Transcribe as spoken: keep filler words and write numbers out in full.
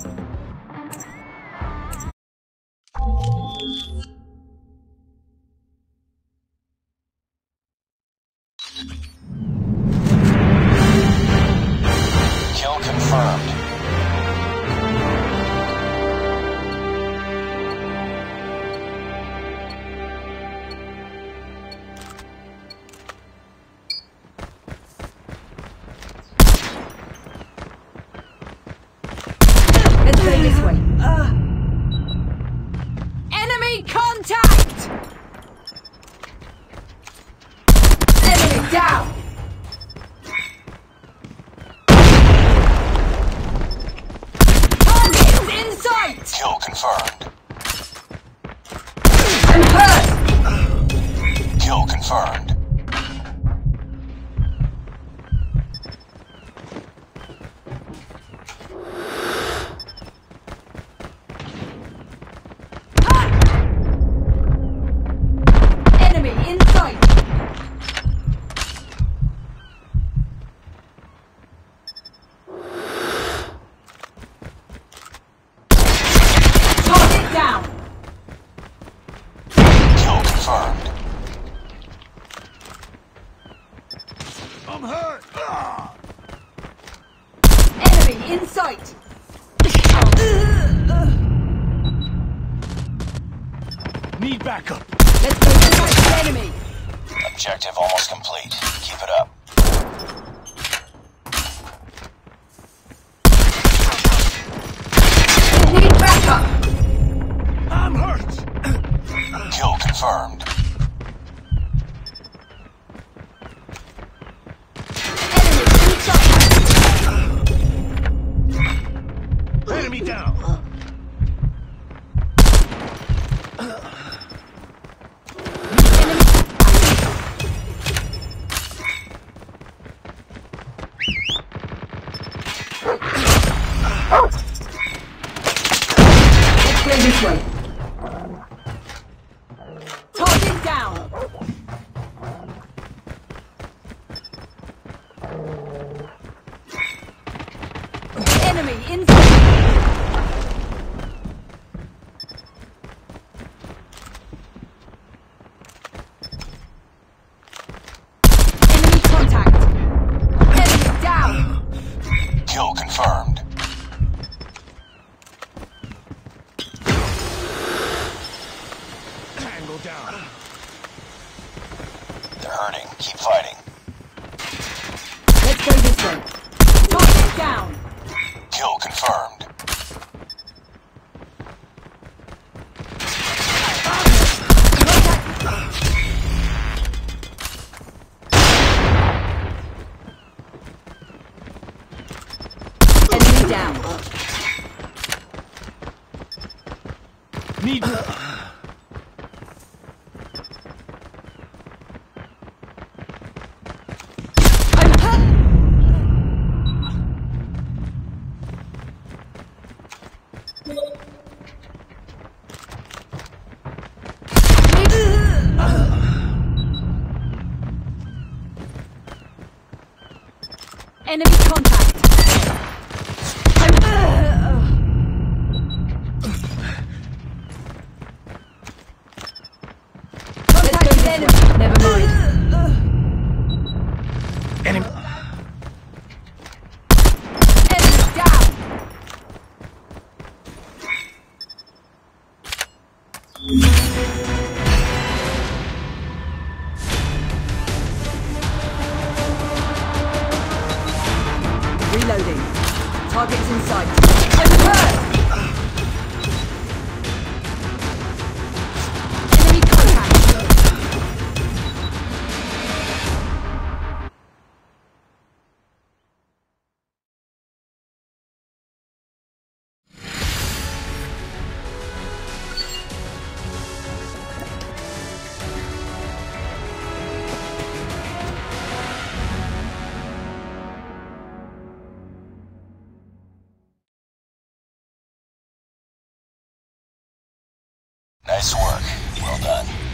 Kill confirmed. Let's go this way. Uh. Enemy contact! Enemy down! Targets in sight! Kill confirmed. I'm hurt! Kill confirmed. Enemy in sight! Target down! Kill confirmed. I'm hurt! Ah! Enemy in sight! Need backup! Let's go to the enemy! Objective almost complete. Keep it up. Need backup! I'm hurt! Kill confirmed. Enemy in sight! Enemy down! Let's go this way. Target down. Enemy in sight. Enemy contact. Enemy down. Kill confirmed. Tango down! They're hurting. Keep fighting. Let's go this way. Target down. Kill confirmed. Enemy down. Need... I'm hurt. Enemy contact. I'm contact with enemy. Never mind. Enemy... Enemy down. Reloading. Targets in sight. I'm hurt. Enemy contact. Nice work. Well done.